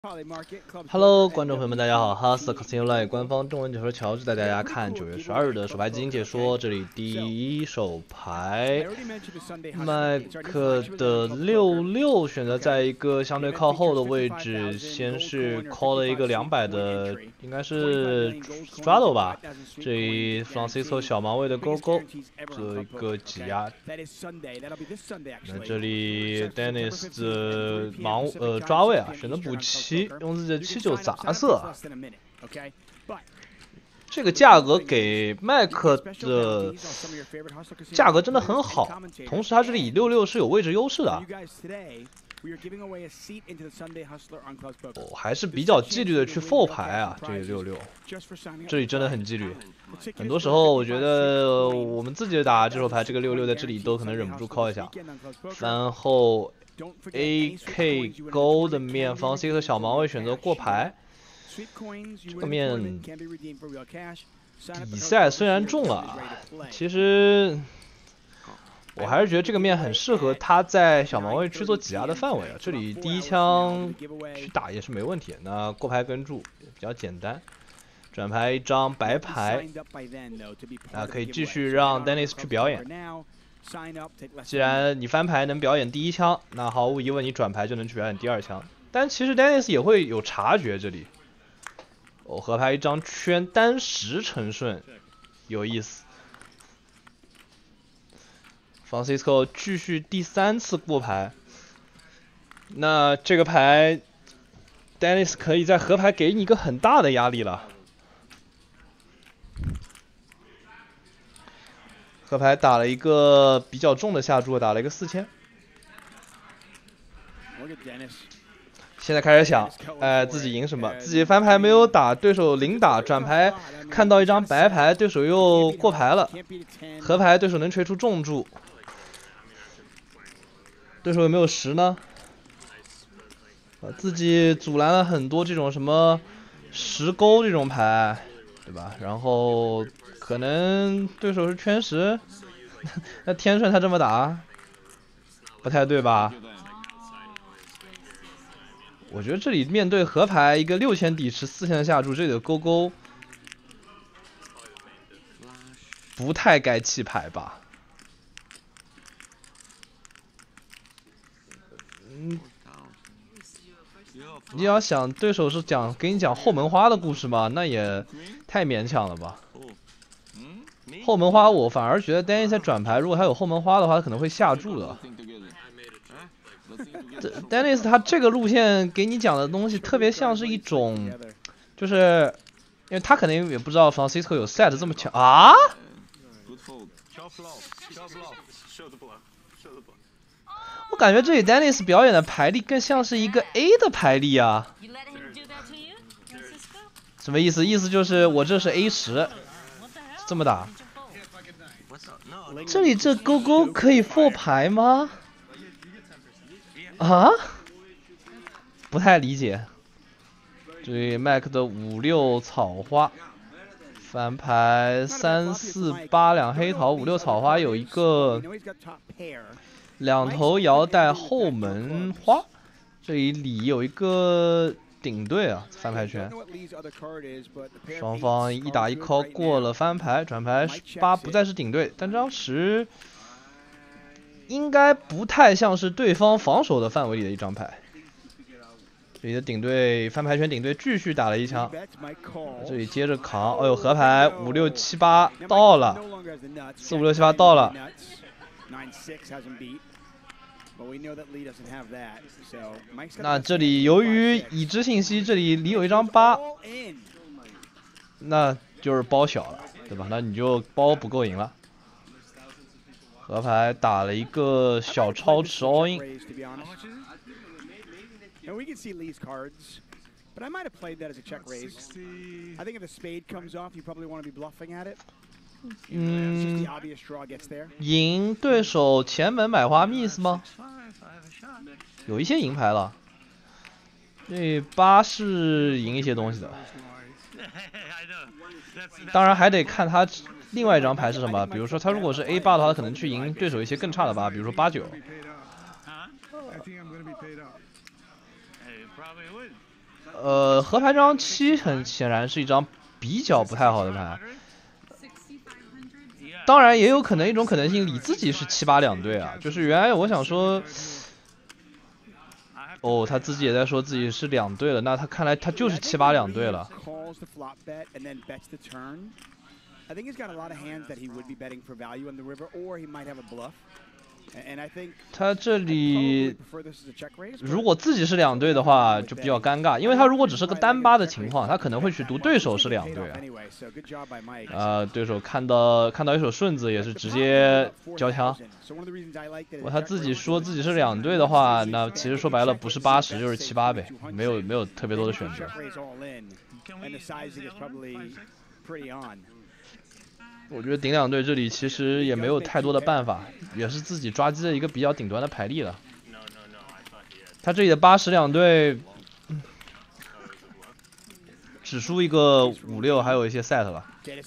Hello，观众朋友们，大家好！哈斯 Casino Live 官方中文解说乔治带大家看9月12日的首牌基金解说。这里第一手牌，麦克的66选择在一个相对靠后的位置，先是 call 了一个200的，应该是 straddle 吧。这里 Francisco 小盲位的勾勾，做一个挤压。那这里 Dennis 的抓位啊，选择补7，用自己的79砸色。这个价格给麦克的价格真的很好，同时他这里以66是有位置优势的。还是比较纪律的去 fold 牌啊，这里66，这里真的很纪律。很多时候我觉得我们自己打这手牌，这个66在这里都可能忍不住 call 一下。翻后 AK 勾的面，方 C 和小盲会选择过牌。这个面比赛虽然中了，其实我还是觉得这个面很适合他在小盲位去做挤压的范围啊。这里第一枪去打也是没问题。那过牌跟注比较简单，转牌一张白牌，可以继续让 Dennis 去表演。既然你翻牌能表演第一枪，那毫无疑问你转牌就能去表演第2枪。但其实 Dennis 也会有察觉这里。合牌一张圈单10成顺，有意思。Francisco 继续第3次过牌，那这个牌 Dennis 可以在合牌给你一个很大的压力了。合牌打了一个比较重的下注，打了一个4000。现在开始想，自己赢什么？自己翻牌没有打，对手0打，转牌看到一张白牌，对手又过牌了。合牌对手能锤出重注，对手有没有10呢？自己阻拦了很多这种什么10勾这种牌，对吧？然后可能对手是圈10，那天顺他这么打，不太对吧？我觉得这里面对合牌一个6000底池4000的下注，这里的勾勾不太该弃牌吧？你要想对手是给你讲后门花的故事吗？那也太勉强了吧。后门花我反而觉得 Dennis 在转牌，如果他有后门花的话，他可能会下注的。Dennis 他这个路线给你讲的东西特别像是一种，就是因为他可能也不知道 Francisco 有 set 这么强啊。我感觉这里 Dennis 表演的牌力更像是一个 A 的牌力啊。什么意思？意思就是我这是 A10，这么打。这里这勾勾可以 fold 牌吗？啊？不太理解。这里麦克的5-6草花，翻牌3-4-8两黑桃，5-6草花有一个2头摇带后门花，这里有一个顶对啊，翻牌圈。双方1打1 call 过了翻牌，转牌8不再是顶对，但这张10应该不太像是对方防守的范围里的一张牌。这里的顶对翻牌圈顶对继续打了一枪，这里接着扛，哎呦合牌5-6-7-8到了，4-5-6-7-8到了。那这里由于已知信息，这里有一张8，那就是包小了，对吧？那你就包不够赢了。合牌打了一个小超持 all in。 And we can see Lee's cards, but I might have played that as a check raise. I think if a spade comes off, you probably want to be bluffing at it. Just the obvious draw gets there. 赢对手前门买花 miss 吗？有一些赢牌了。这8是赢一些东西的。当然还得看他另外一张牌是什么，比如说他如果是 A 8的话，他可能去赢对手一些更差的8，比如说8-9。 河牌这张7很显然是一张比较不太好的牌。当然也有可能一种可能性，你自己是7、8两队啊，就是原来我想说。哦，他自己也在说自己是2队了，那他看来他就是7、8两队了。他这里如果自己是2队的话，就比较尴尬，因为他如果只是个单8的情况，他可能会去读对手是2队啊。对手看到一手顺子也是直接交枪。他自己说自己是2队的话，那其实说白了不是80就是7、8呗，没有特别多的选择。我觉得顶2队这里其实也没有太多的办法，也是自己抓鸡的一个比较顶端的牌力了。他这里的80两队，只输一个5、6，还有一些 set 了。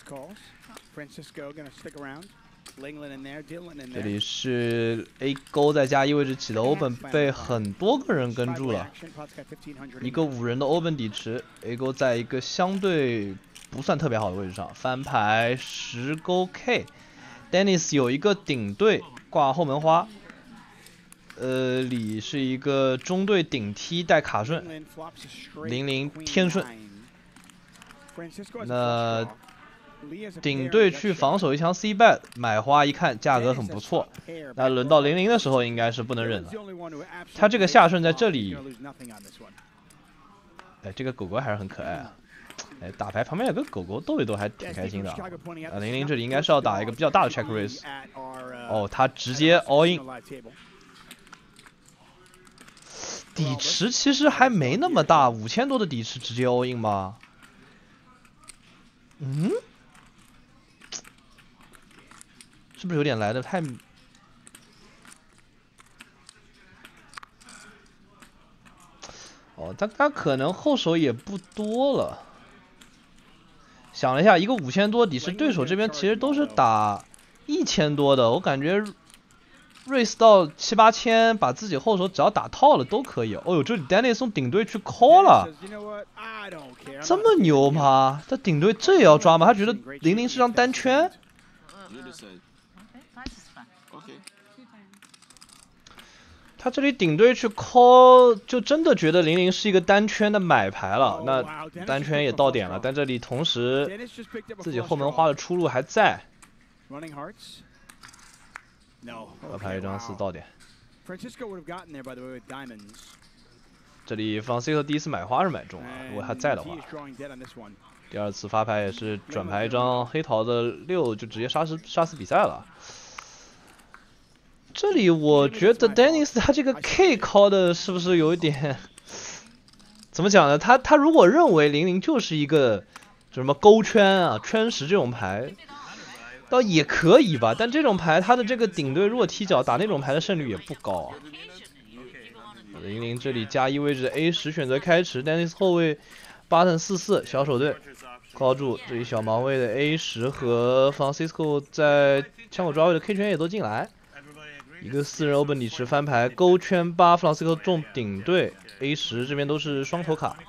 这里是 A 勾再加意味着起的 open 被很多个人跟住了，一个5人的 open 底池 ，A 勾在一个相对不算特别好的位置上，翻牌10勾 K，Dennis 有一个顶队挂后门花，里是一个中队顶踢带卡顺，00天顺，那。顶队去防守一枪 C bet 买花一看价格很不错，那轮到00的时候应该是不能忍了。他这个下顺在这里，哎，这个狗狗还是很可爱啊。哎，打牌旁边有个狗狗逗一逗还挺开心的啊。00这里应该是要打一个比较大的 check raise。哦，他直接 all in。底池其实还没那么大，5000多的底池直接 all in 吗？嗯？是不是有点来的太？哦，他可能后手也不多了。想了一下，一个5000多底池，对手这边其实都是打1000多的，我感觉 raise 到7、8千，把自己后手只要打套了都可以。哦呦，这里 Dennis 送顶队去 call 了，这么牛吗？他顶队这也要抓吗？他觉得00是张单圈。他这里顶队去 call， 就真的觉得00是一个单圈的买牌了。那单圈也到点了，但这里同时自己后门花的出路还在。要拍一张4到点。这里Francisco第一次买花是买中了，如果他在的话。第2次发牌也是转牌一张黑桃的6，就直接杀死比赛了。这里我觉得 Dennis 他这个 K call 的是不是有一点，怎么讲呢？他如果认为00就是一个就什么勾圈啊、圈10这种牌，倒也可以吧。但这种牌他的这个顶队弱踢脚打那种牌的胜率也不高啊。00这里加意味着 A10选择开池 ，Dennis 后卫 button 44小手队 call 住，这里小盲位的 A10和 Francisco 在枪口抓位的 K 圈也都进来。一个4人 open 底池翻牌勾圈8 Francisco 中顶队 A10 这边都是双头卡。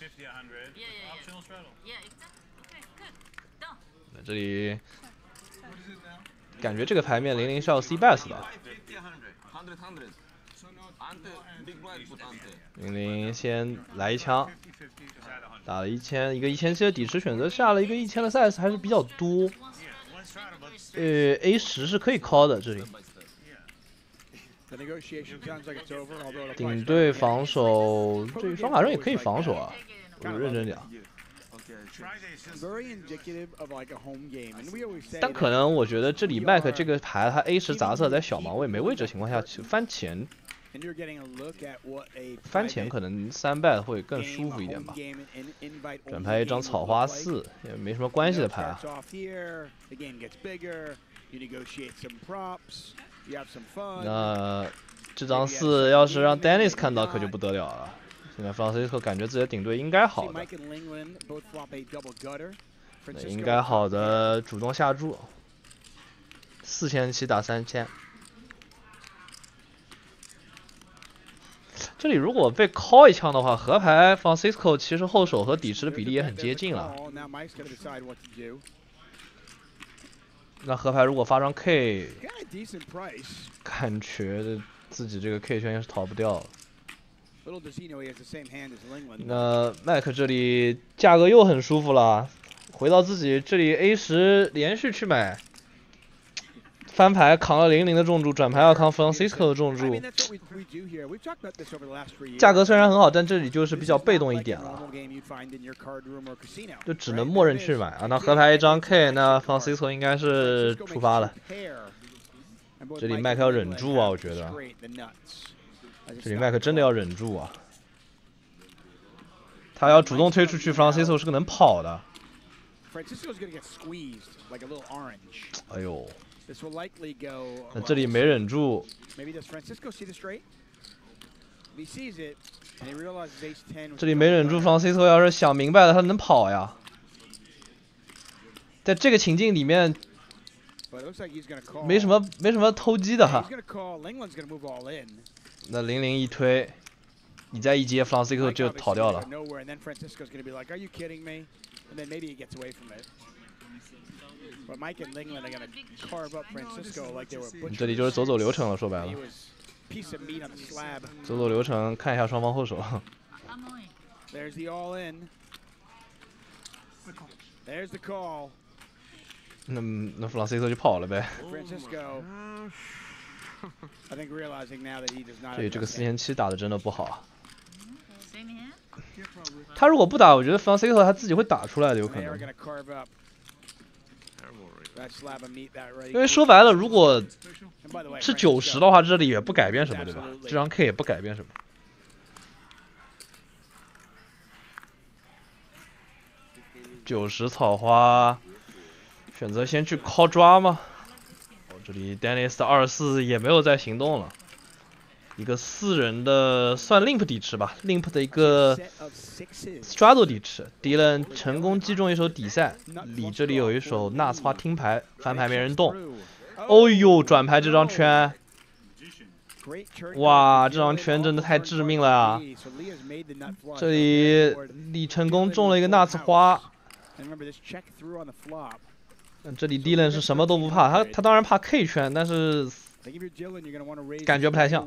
那这里感觉这个牌面00是要 C bet 的。00先来一枪，打了1000，一个1700的底池选择下了一个1000的 size 还是比较多。A10是可以 call 的这里。顶队防守，这双卡人也可以防守啊，我认真讲。但可能我觉得这里麦克这个牌，他 A10杂色在小盲位没位置的情况下翻前可能3 bet 会更舒服一点吧。转牌一张草花4，也没什么关系的牌啊。那这张4要是让 Dennis 看到可就不得了了。现在 Francisco 感觉自己的顶队应该好的，应该好的主动下注，4000起打3000。 这里如果被 call 一枪的话，河牌 Francisco 其实后手和底池的比例也很接近了。那河牌如果发张 K， 感觉自己这个 K 圈也是逃不掉。那麦克这里价格又很舒服了，回到自己这里 A10连续去买。 翻牌扛了00的重注，转牌要扛 Francisco 的重注，价格虽然很好，但这里就是比较被动一点了，就只能默认去买啊。那河牌一张 K， 那 Francisco 应该是出发了。这里麦克要忍住啊，我觉得，这里麦克真的要忍住啊，他要主动推出去 ，Francisco 是个能跑的。哎呦。 那这里没忍住，这里没忍住 ，Francisco 要是想明白了，他能跑呀。在这个情境里面，没什么偷鸡的哈。那00一推，你再一接 ，Francisco 就逃掉了。 这里就是走流程了，说白了，走流程，看一下双方后手。那 Francisco 就跑了呗。所以这个4000-7打的真的不好。他如果不打，我觉得 Francisco 他自己会打出来的，有可能。 因为说白了，如果是90的话，这里也不改变什么，对吧？这张 K 也不改变什么。90草花，选择先去 call 抓吗？哦，这里 Dennis 的24也没有再行动了。一个4人的算 Limp 底池吧 ，Limp 的一个 Straddle 底池 ，Dylan 成功击中一手底赛，里这里有一手纳斯花听牌，翻牌没人动。哦呦，转牌这张圈，哇，这张圈真的太致命了啊！这里李成功中了一个纳斯花。这里 Dylan 是什么都不怕，他当然怕 K 圈，但是。 感觉不太像。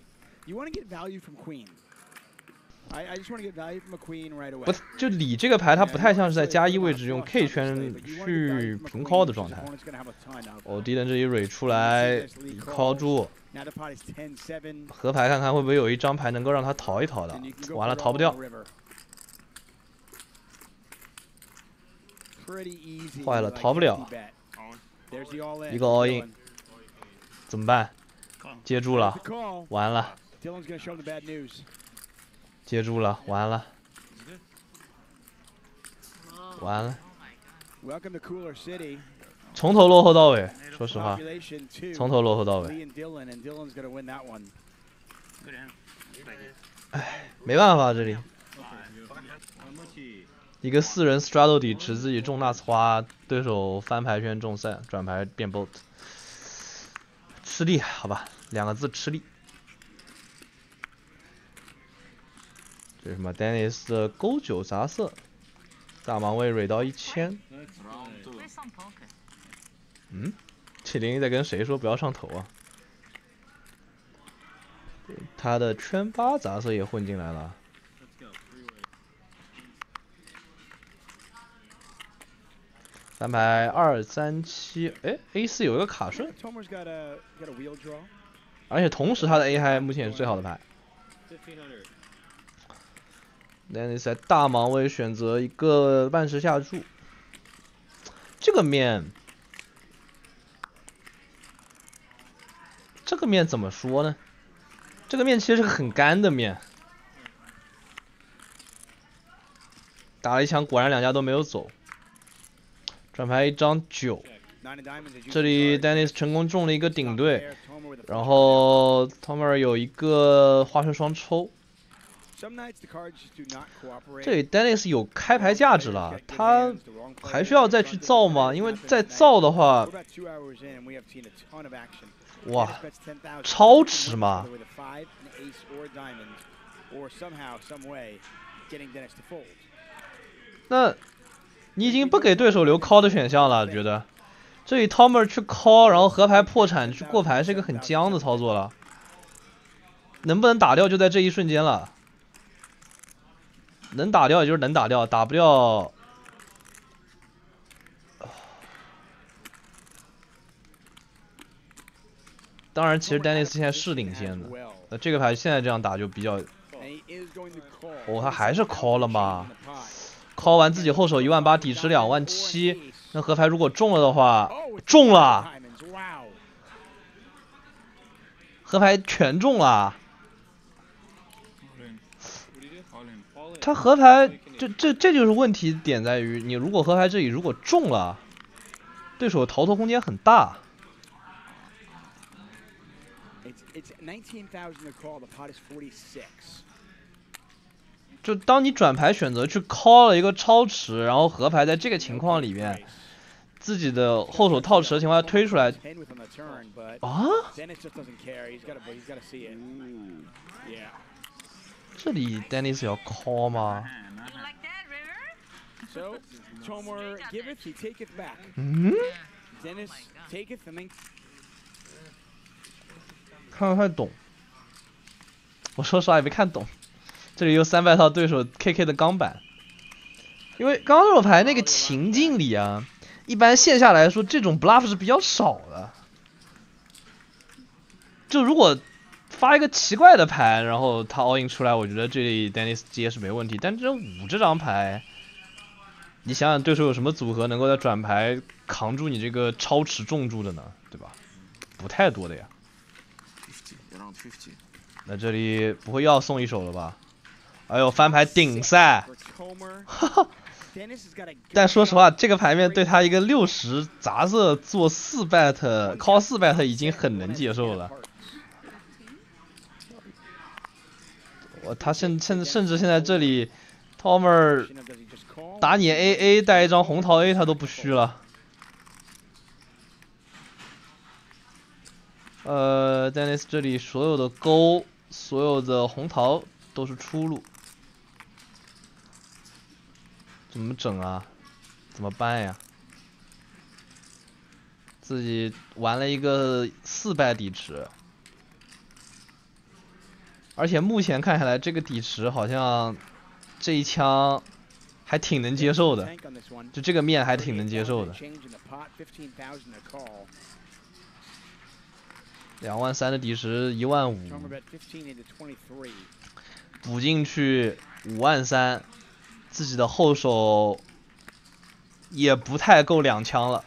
不，就你这个牌，它不太像是在加1位置用 K 圈去平 call 的状态。哦，敌人这一蕊出来 ，call 住。河牌看看会不会有一张牌能够让他逃一逃的，完了逃不掉。坏了，逃不了。一个 all in。 怎么办？接住了，完了。接住了，完了。完了。从头落后到尾，说实话，从头落后到尾。哎，没办法，这里。一个4人 straddle 底池自己中纳斯花，对手翻牌圈中赛，转牌变 bolt。 吃力，好吧，2个字吃力。这是什么 ？Dennis 的勾9杂色，大盲位蕊到1000。嗯，麒麟在跟谁说不要上头啊？他的圈8杂色也混进来了。翻牌2、3、7，哎 ，A4有一个卡顺，而且同时他的 A 还目前也是最好的牌。Dennis 在大盲位选择一个半时下注，这个面怎么说呢？这个面其实是个很干的面，打了一枪，果然2家都没有走。 转牌一张9，这里 Dennis 成功中了一个顶对，然后 Tomer 有一个花生双抽。这里 Dennis 有开牌价值了，他还需要再去造吗？因为再造的话，哇，超值嘛！ or somehow, some way, getting Dennis to fold. 那你已经不给对手留 call 的选项了，觉得？这里 Tomer 去 call， 然后河牌破产去过牌是一个很僵的操作了。能不能打掉就在这一瞬间了。能打掉也就是能打掉，打不掉。当然，其实 Dennis 现在是领先的。那这个牌现在这样打就比较。哦，他还是 call 了吗？ call 完自己后手18000，底池27000。那河牌如果中了的话，中了，河牌全中了。他河牌，这就是问题点在于，你如果河牌这里如果中了，对手逃脱空间很大。就当你转牌选择去 call 了一个超池，然后河牌在这个情况里面，自己的后手套池的情况下推出来，啊？这里 Dennis 要 call 吗？嗯？看不太懂，我说实话也没看懂。这里又3败套对手 KK 的钢板，因为刚刚这手牌那个情境里啊，一般线下来说这种 bluff 是比较少的。就如果发一个奇怪的牌，然后他 all in 出来，我觉得这里 Dennis 接是没问题。但这5这张牌，你想想对手有什么组合能够在转牌扛住你这个超池重注的呢？对吧？不太多的呀。那这里不会又要送一手了吧？哎呦，翻牌顶赛，哈哈。但说实话，这个牌面对他一个60杂色做4 bet call 4 bet 已经很能接受了。他甚至现在这里 Tomer 打你 AA 带一张红桃 A 他都不虚了。Dennis 这里所有的勾，所有的红桃都是出路。怎么整啊？怎么办呀？自己玩了一个4败底池，而且目前看下来，这个底池好像这一枪还挺能接受的，就这个面还挺能接受的。23000的底池15000，补进去53000。自己的后手也不太够2枪了，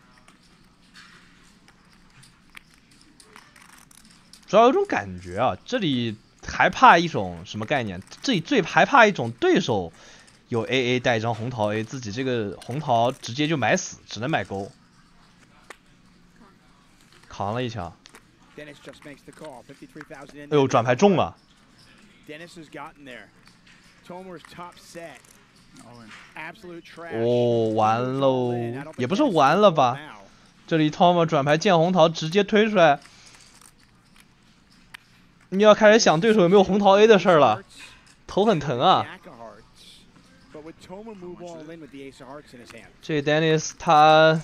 主要有种感觉啊，这里还怕一种什么概念？这里最害怕一种对手有 AA 带一张红桃 A， 自己这个红桃直接就买死，只能买勾，扛了一枪。哎呦，转牌中了。哦，完喽，也不是完了吧？这里 Tomer 转牌见红桃直接推出来，你要开始想对手有没有红桃 A 的事儿了，头很疼啊。这 Dennis 他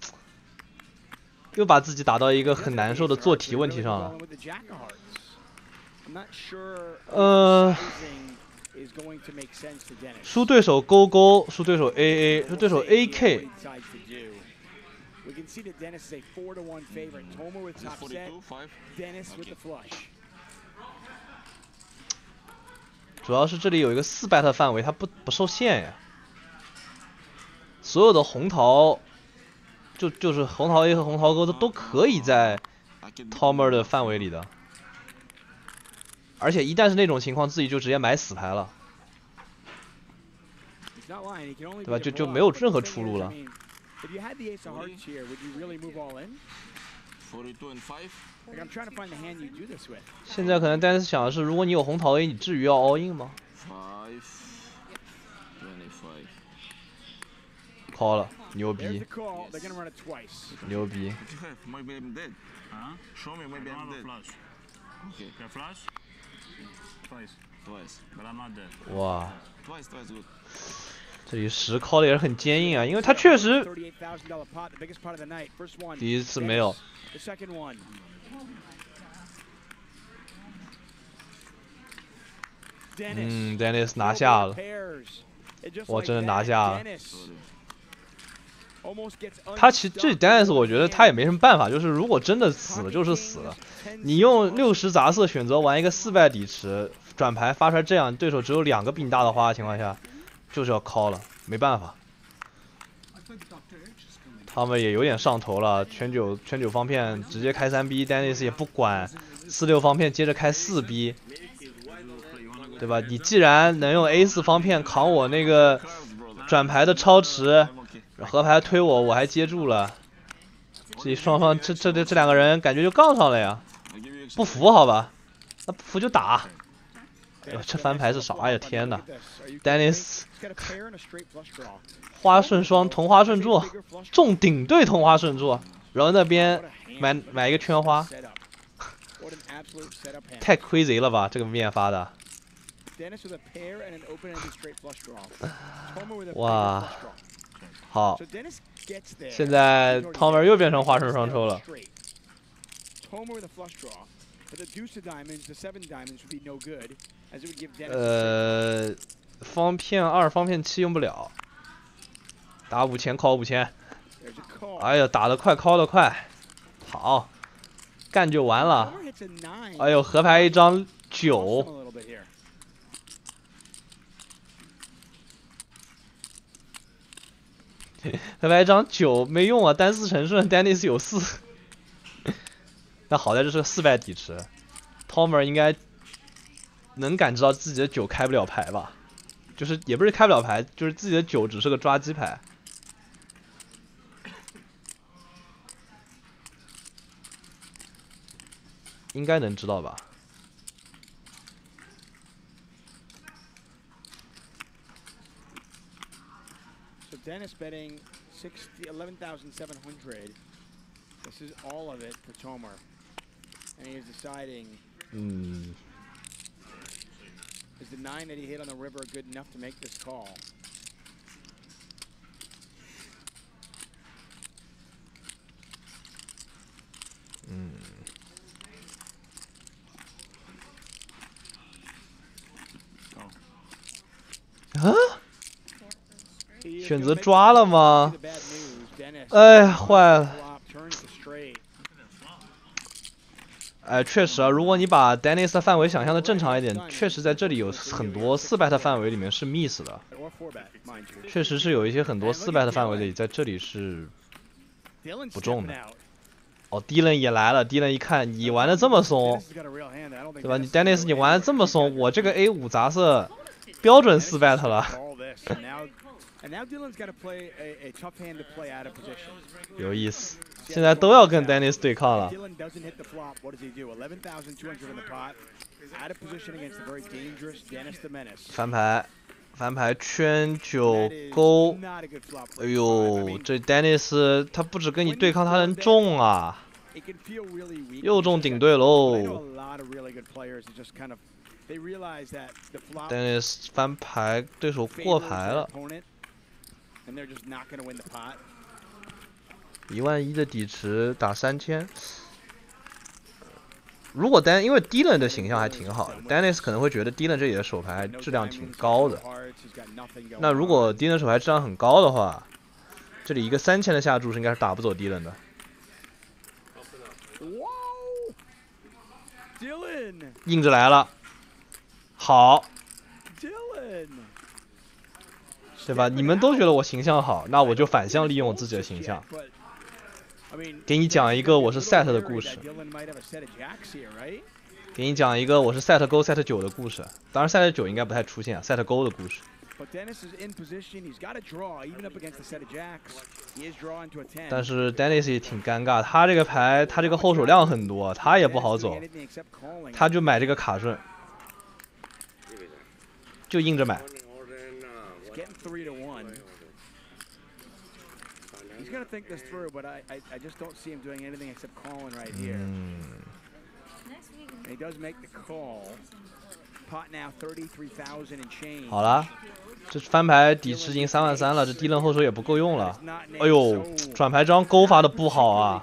又把自己打到一个很难受的做题问题上了。输对手勾勾，输对手 AA， 输对手 AK。主要是这里有一个4 bet 范围，它不受限呀。所有的红桃，就是红桃 A 和红桃勾都可以在 Tomer 的范围里的。而且一旦是那种情况，自己就直接买死牌了，对吧？就没有任何出路了。现在可能Dennis想的是，如果你有红桃 A， 你至于要 all in 吗 ？call 了，牛逼，牛逼。 哇，这里10 call 的也是很坚硬啊，因为他确实第一次没有。Dennis 拿下了，我真的拿下了。他其实这 Dennis 我觉得他也没什么办法，就是如果真的死了就是死了。你用60杂色选择玩一个4败底池，转牌发出来这样，对手只有2个比你大的花的情况下，就是要 call 了，没办法。他们也有点上头了，圈9方片直接开3B，Dennis 也不管，46方片接着开4B， 对吧？你既然能用 A4 方片扛我那个转牌的超持，河牌推我还接住了，这双方这2个人感觉就杠上了呀，不服好吧？那不服就打。这翻牌是啥呀？天哪 ！Dennis 花顺双同花顺柱，重顶对同花顺柱，然后那边买一个圈花，太 crazy 了吧？这个面发的。哇，好，现在 Tomer 又变成花顺双抽了。方片2、方片7用不了，打5000 call 5000。哎呀，打得快 call 得快，好，干就完了。哎呦，河牌一张9，河牌一张9没用啊，单4成顺 ，Dennis 有4。那好在这是个4败底池 ，Tomer 应该能感知到自己的9开不了牌吧？就是也不是开不了牌，就是自己的9只是个抓鸡牌。应该能知道吧 ？So Dennis betting 11,700. This is all of it for Tomer, and he is deciding. Is the 9 that he hit on the river good enough to make this call? Oh. 选择抓了吗？哎呀，坏了！哎，确实啊，如果你把 Dennis 的范围想象的正常一点，确实在这里有很多4bet 范围里面是 miss 的，确实是有一些很多4bet 的范围里在这里是不中的。哦 ，Dylan 也来了 ，Dylan 一看你玩的这么松，对吧？你 Dennis 你玩的这么松，我这个 A5 杂色标准4bet 了。有意思，现在都要跟 Dennis 对抗了。翻牌圈9勾，哎呦，这 Dennis 他不止跟你对抗，他能中啊，又中顶对喽。Dennis 翻牌，对手过牌了。11000的底池打3000，如果因为 Dylan 的形象还挺好的 ，Dennis 可能会觉得 Dylan 这里的手牌质量挺高的。那如果 Dylan 手牌质量很高的话，这里一个3000的下注是应该是打不走 Dylan 的。硬着来了，好。对吧？你们都觉得我形象好，那我就反向利用我自己的形象，给你讲一个我是 set 的故事，给你讲一个我是 set 勾 set 9的故事。当然 set 9应该不太出现啊 ，set 勾的故事。但是 Dennis 也挺尴尬，他这个牌他这个后手量很多，他也不好走，他就买这个卡顺，就硬着买。He's gonna think this through, but I just don't see him doing anything except calling right here. And he does make the call. 好了，这翻牌底池已经33000了，这低冷后手也不够用了。哎呦，转牌这张勾发的不好啊！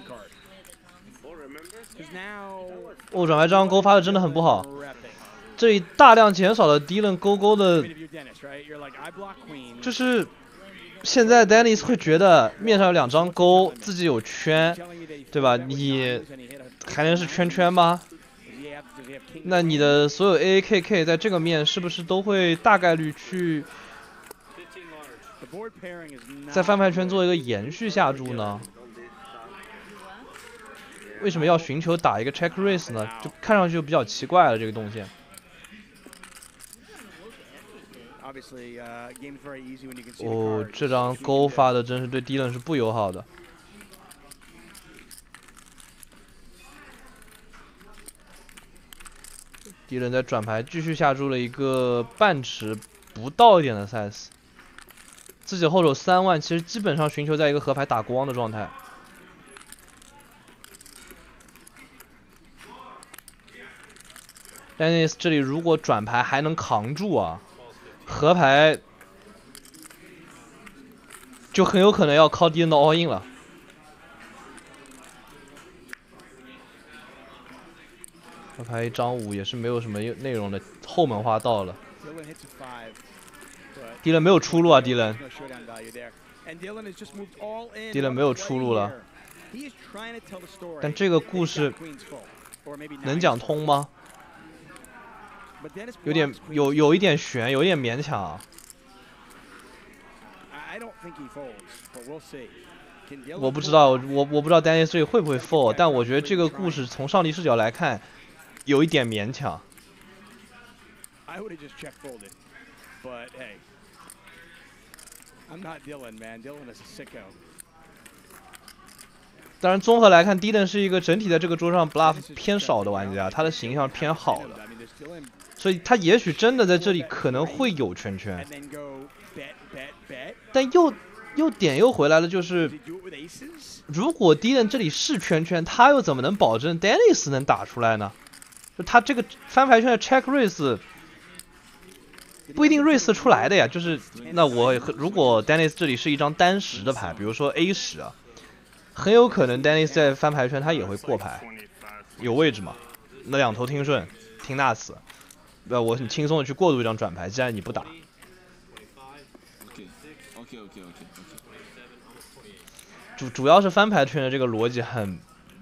哦，转牌这张勾发的真的很不好。这里大量减少了低冷勾勾的，就是现在 Dennis 会觉得面上有2张勾，自己有圈，对吧？你还能是圈圈吗？那你的所有 AAKK 在这个面是不是都会大概率去在翻牌圈做一个延续下注呢？为什么要寻求打一个 check raise 呢？就看上去就比较奇怪了，这个动线。哦，这张勾发的真是对低冷是不友好的。低冷在转牌继续下注了一个半池不到一点的 size， 自己后手3万，其实基本上寻求在一个河牌打光的状态。Dennis 这里如果转牌还能扛住啊，河牌就很有可能要靠低冷的 all in 了。河牌一张5也是没有什么内容的，后门花到了。低冷没有出路啊，低冷没有出路了。但这个故事能讲通吗？有一点悬，有一点勉强。我不知道，我不知道 Dennis 这里会不会 fold， 但我觉得这个故事从上帝视角来看，有一点勉强。当然，综合来看，低冷是一个整体在这个桌上 bluff 偏少的玩家，他的形象偏好的，所以他也许真的在这里可能会有圈圈，但又回来了，就是如果低冷这里是圈圈，他又怎么能保证 Dennis 能打出来呢？就他这个翻牌圈的 check raise 不一定 raise 出来的呀，就是那如果 Dennis 这里是一张单10的牌，比如说 A10啊。很有可能 Dennis 在翻牌圈他也会过牌，有位置嘛？那2头听顺，听 nuts， 我很轻松的去过渡一张转牌，既然你不打。主要是翻牌圈的这个逻辑很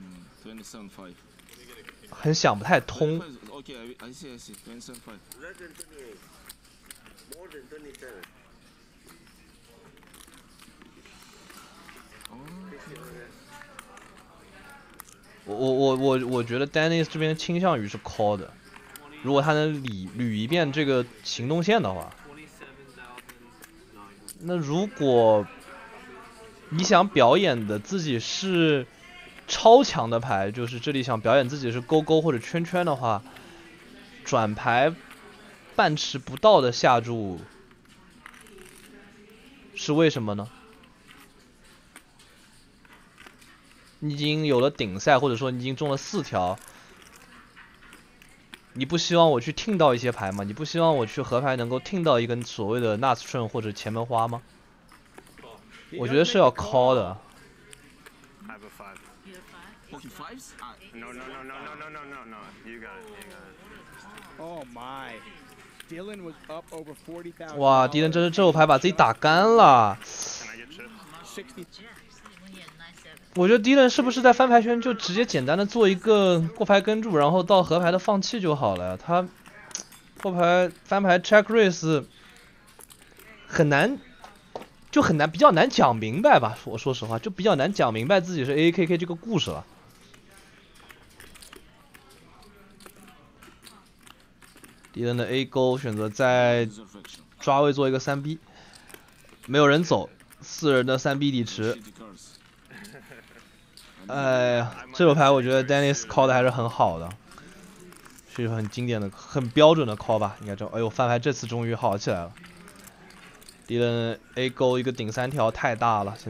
想不太通。我觉得 Dennis 这边倾向于是 call 的，如果他能捋一遍这个行动线的话。那如果你想表演的自己是超强的牌，就是这里想表演自己是勾勾或者圈圈的话，转牌半池不到的下注是为什么呢？你已经有了顶赛，或者说你已经中了4条，你不希望我去听到一些牌吗？你不希望我去河牌能够听到一根所谓的 nuts 顺或者前门花吗？我觉得是要 call 的。哇，迪伦这是这手牌把自己打干了。我觉得迪伦是不是在翻牌圈就直接简单的做一个过牌跟注，然后到河牌的放弃就好了呀？他过牌翻牌 check raise 很难，比较难讲明白吧？我说实话，就比较难讲明白自己是 AAKK 这个故事了。迪伦的 A 勾选择在抓位做一个3B， 没有人走，4人的3B 底池。哎呀，这手牌我觉得 Dennis call 的还是很好的，是一个很经典的、很标准的 call 吧，应该这。哎呦，翻牌这次终于好起来了。敌人 A 勾一个顶3条太大了，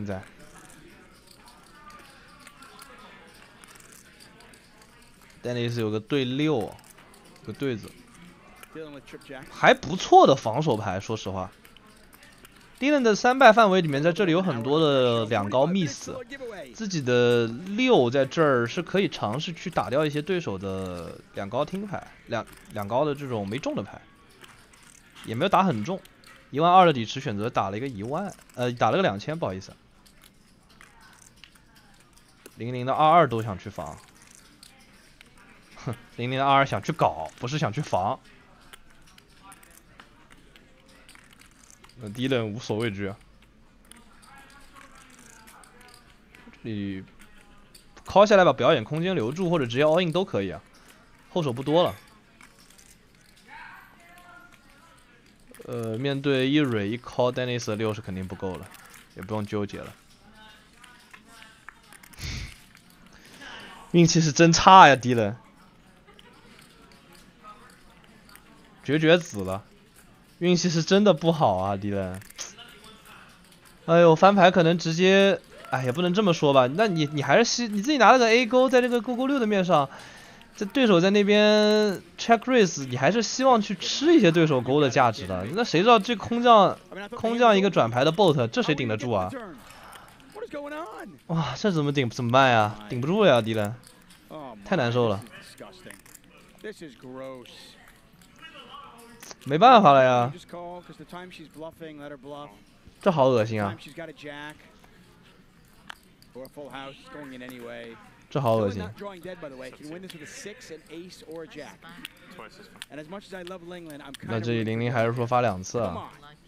现在。Dennis 有个对6，有个对子。 还不错的防守牌，说实话。Dylan 的3败范围里面，在这里有很多的2高 miss， 自己的6在这儿是可以尝试去打掉一些对手的2高听牌，两高的这种没中的牌，也没有打很重。12000的底池选择打了一个10000，打了个2000，不好意思。00的22都想去防，哼，00的22想去搞，不是想去防。那Dylan无所畏惧啊，这里 call 下来把表演空间留住，或者直接 all in 都可以啊，后手不多了。面对一蕊一 call Dennis 的6是肯定不够了，也不用纠结了。运气是真差呀，Dylan，绝子了，运气是真的不好啊，Dylan。哎呦，翻牌可能直接，哎，也不能这么说吧。那你还是你自己拿了个 A 勾，在这个勾6的面上，这对手在那边 check raise， 你还是希望去吃一些对手勾的价值的。那谁知道这空降一个转牌的 bot， 这谁顶得住啊？哇，这怎么办呀？顶不住呀，Dylan，太难受了。没办法了呀。这好恶心啊！这好恶心。那这里00还是说发2次啊？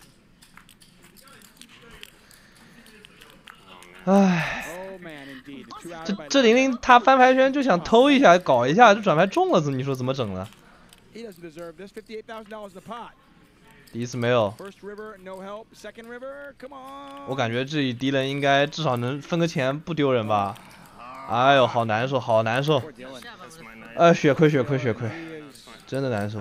唉，这00他翻牌圈就想偷一下搞一下，这转牌中了，你说怎么整呢？第一次没有，我感觉这里Dylan应该至少能分个钱，不丢人吧？哎呦，好难受，好难受！血亏，真的难受。